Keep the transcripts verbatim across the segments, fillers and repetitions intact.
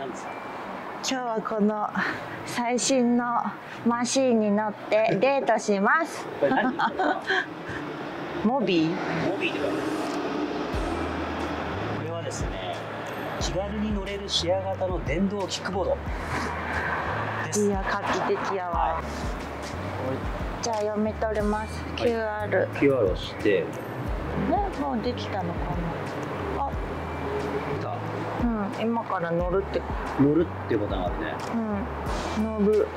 何ですか？ 今日はこの最新のマシーンに乗ってデートします。 これ何？ モビー？ モビーではない。これはですね、気軽に乗れるシェア型の電動キックボードです。 いや、画期的やわ。はい、じゃあ読み取れます。はい、キューアール。 キューアール をして。 ね、もうできたのかな。あ、 来た。 うん、今から乗るって。 乗るってボタンがあるね。 うん、乗る。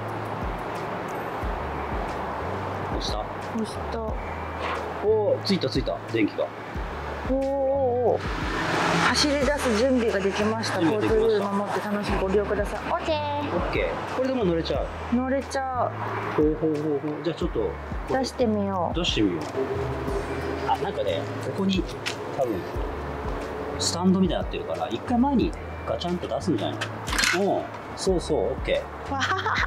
押した。 押した。 おお、ついたついた、電気が。 おお、走り出す準備ができました。交通ルール守って楽しくご利用ください。オッケー。 オッケー。これでも乗れちゃう。 乗れちゃう。 ほうほうほうほう。じゃあちょっと出してみよう。 出してみよう。あ、なんかね、ここに多分スタンドみたいになってるから、一回前にガチャンと出すんじゃないの？おう、そうそう、オッケー。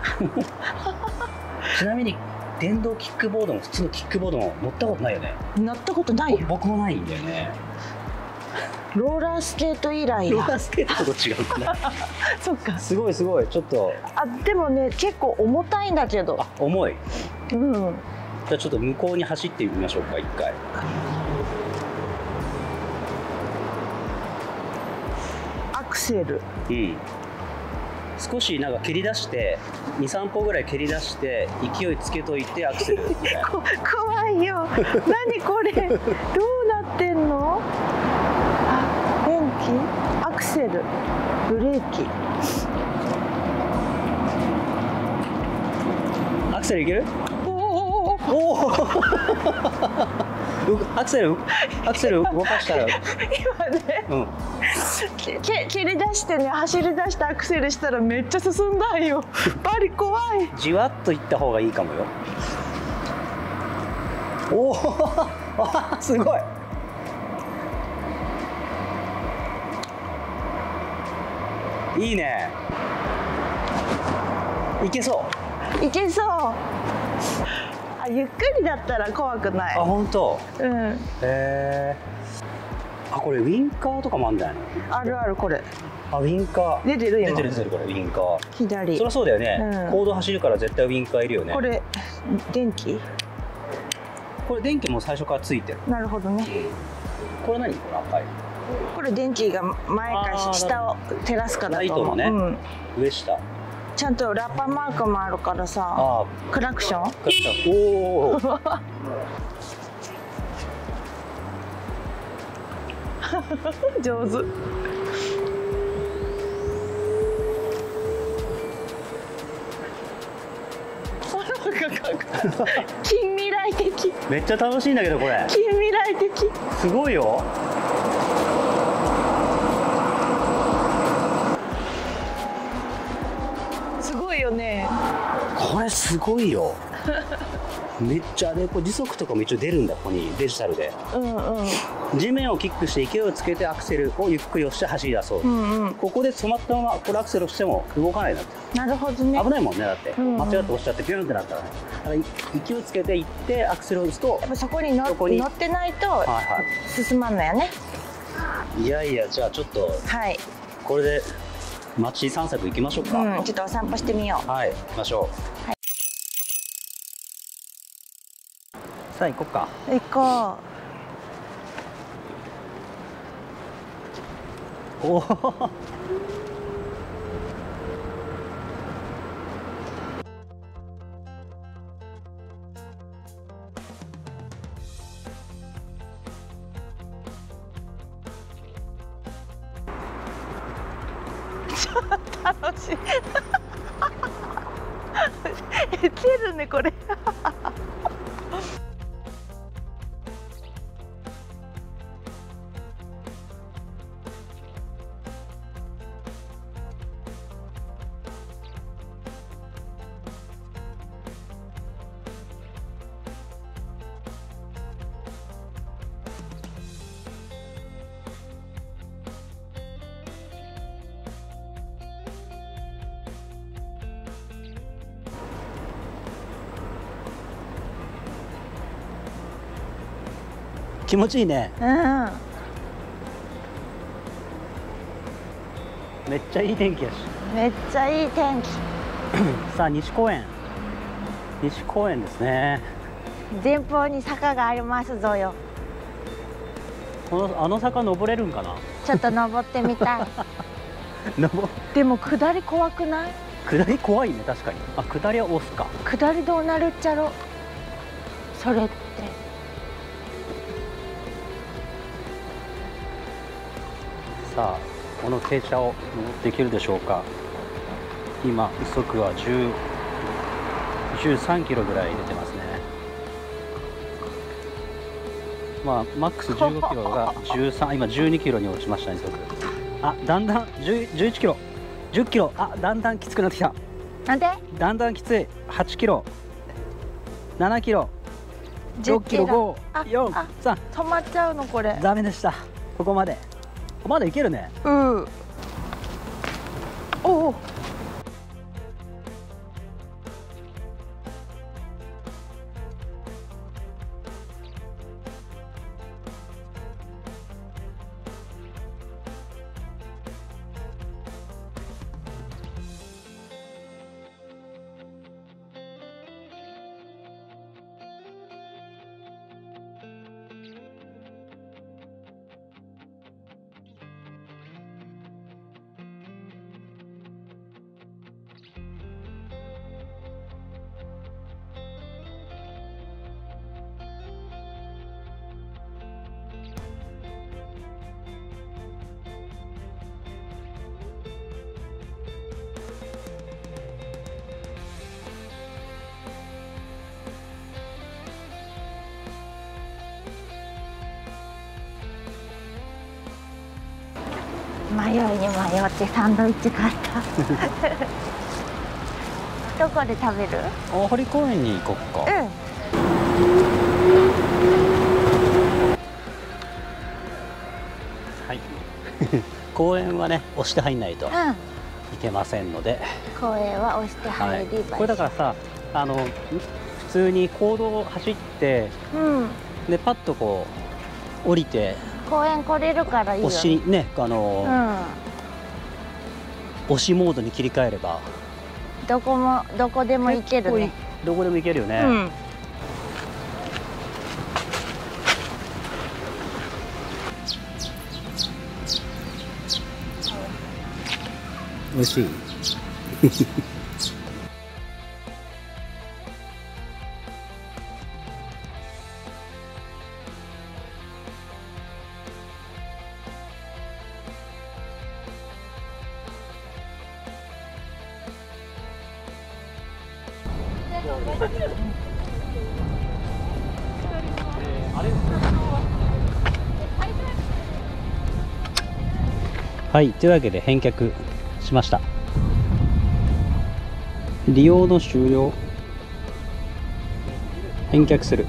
ちなみに電動キックボードも普通のキックボードも乗ったことないよね。 乗ったことないよ。 僕もないんだよね。 ローラースケート以来。 ローラースケートと違うかな。 そっか。 すごいすごい、ちょっと。 あ、でもね、結構重たいんだけど。 あ、重い。 うん。 じゃあちょっと向こうに走ってみましょうか、一回。 アクセル。うん。 少しなんか蹴り出してに、さん歩ぐらい蹴り出して勢いつけといてアクセルみたいな。 こ怖いよ。何これ。どうなってんの？あ、電気？アクセル、ブレーキ。 アクセルいける？ おお。 おお。アクセルアクセル動かしたら今ね、うん、け蹴り出してね、走り出してアクセルしたらめっちゃ進んだんよ。バリ怖い。 じわっといった方がいいかもよ。おおすごい。いいね。いけそう。 いけそう。ゆっくりだったら怖くない。 あ、本当。 うん。 へえ。あ、これウィンカーとかもあるんじゃないの？ あるある、これ。 あ、ウィンカー。 出てる今。 出てる出てる、これウィンカー。 左。 そりゃそうだよね。 うん、 公道走るから絶対ウィンカーいるよね。 これ電気？ これ電気も最初からついてる。 なるほどね。 これ何？これ赤い。 これ電気が前か下を照らすからと思う。 ね。うん、上下。 ちゃんとラッパーマークもあるからさ。あ、クラクション？ クラクション。おお。 上手。近未来的。 めっちゃ楽しいんだけどこれ。 近未来的。 すごいよ。 すごいよね。 これすごいよ。めっちゃね、これ時速とかも一応出るんだ、ここにデジタルで。うんうん。地面をキックして勢いをつけてアクセルをゆっくり押して走り出そう。うんうん。ここで止まったままこれアクセル押しても動かないなって。 なるほどね。 危ないもんね、だって、うんうん、間違って押しちゃってピュンってなったらね。だから勢いをつけていってアクセルを押すと。 やっぱそこに乗ってないと進まんのよね。 いやいや、じゃあちょっと。はい。これで街散策行きましょうか。 うん、ちょっとお散歩してみよう。 はい、行きましょう。はい。さあ行こうか。 行こう。おお。 楽しい。え、蹴るねこれ。 気持ちいいね。 うん。 めっちゃいい天気やし。 めっちゃいい天気。 さあ西公園、西公園ですね。 前方に坂がありますぞよ。 このあの坂登れるんかな。 ちょっと登ってみたい。 登でも下り怖くない？ 下り怖いね、確かに。あ、下りは押すか。 下りどうなるっちゃろそれって。 さあこの傾斜を登っていけるでしょうか。今時速はじゅう、じゅうさんキロぐらい出てますね。まあマックスじゅうごキロがじゅうさん、今じゅうにキロに落ちましたね、時速。あ、だんだんじゅう、じゅういちキロ、じゅっキロ、あ、だんだんきつくなってきた。 なんで？ だんだんきつい。はちキロ、ななキロ、ろっキロ、ご、よん、さん。 止まっちゃうのこれ。 ダメでした。ここまで。まだいけるね。 うん。おお。迷いに迷ってサンドイッチ買った。どこで食べる？ 大堀公園に行こっか。 うん。 はい。公園はね、押して入んないというん。 けませんので。 公園は押して入りばいい。 これだからさ、あの普通に公道を走って、 うん。 でパッとこう降りて。 公園来れるからいいよね。 押しね、あの、 うん、 押しモードに切り替えればどこもどこでも行けるね。 どこでも行けるよね。 うん、 美味しい。はい、というわけで返却しました。利用の終了。返却する。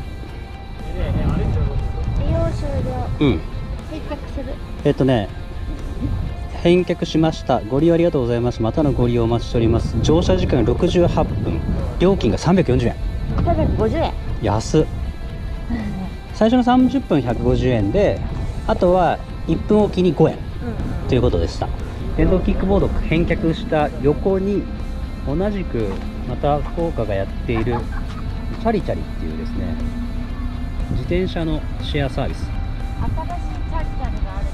利用終了。 うん。 返却する。えっとね、返却しました。ご利用ありがとうございます。またのご利用お待ちしております。乗車時間ろくじゅうはっぷん。料金がさんびゃくよんじゅうえん。 さんびゃくごじゅうえん。 安っ。最初のさんじゅっぷんひゃくごじゅうえんで、あとはいっぷんおきにごえん、うん、ということでした。電動キックボード返却した横に同じくまた福岡がやっているチャリチャリっていうですね、自転車のシェアサービス。 新しいチャリチャリがあるんだ。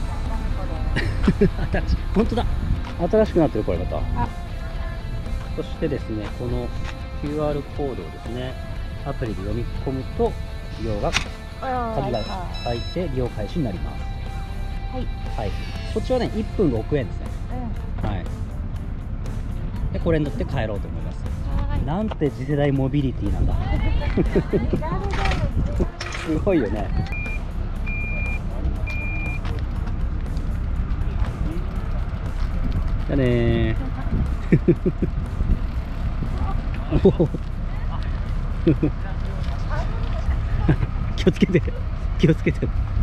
新しい、本当だ、新しくなってるこれまた。そしてですね、この キューアール コードをですね、アプリで読み込むと利用が鍵が開いて利用開始になります。はい、はい、こっちはねいっぷんろくえんですね。うん、はい。でこれに乗って帰ろうと思います。はい、なんて次世代モビリティなんだ。すごいよね。じゃあねー。気をつけて、気をつけて。